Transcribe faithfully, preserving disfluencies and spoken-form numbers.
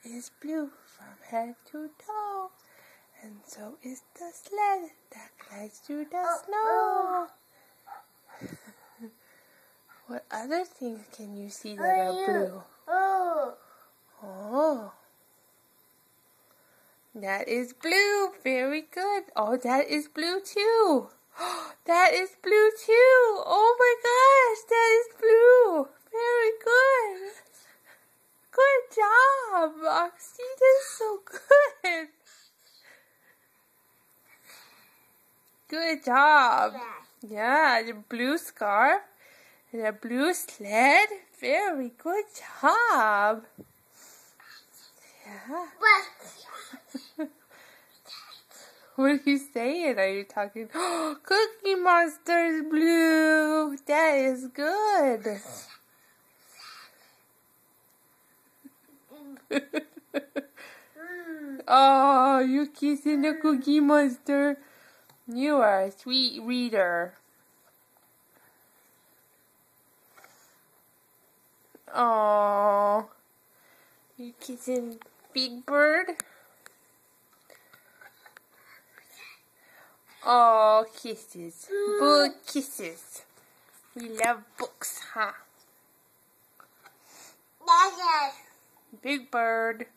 is blue from head to toe. And so is the sled that glides through the snow. What other things can you see that are blue? Oh. That is blue. Very good. Oh, that is blue too. That is blue too. Oh my gosh, that is blue. Very good. Good job, Roxy. That's so good. Good job. Yeah, the blue scarf and a blue sled. Very good job. Yeah. What are you saying? Are you talking? Oh, Cookie Monster is blue. That is good. Oh, you're kissing the Cookie Monster. You are a sweet reader. Oh, you kissing Big Bird? Oh, kisses. Book kisses. We love books, huh? Big Bird.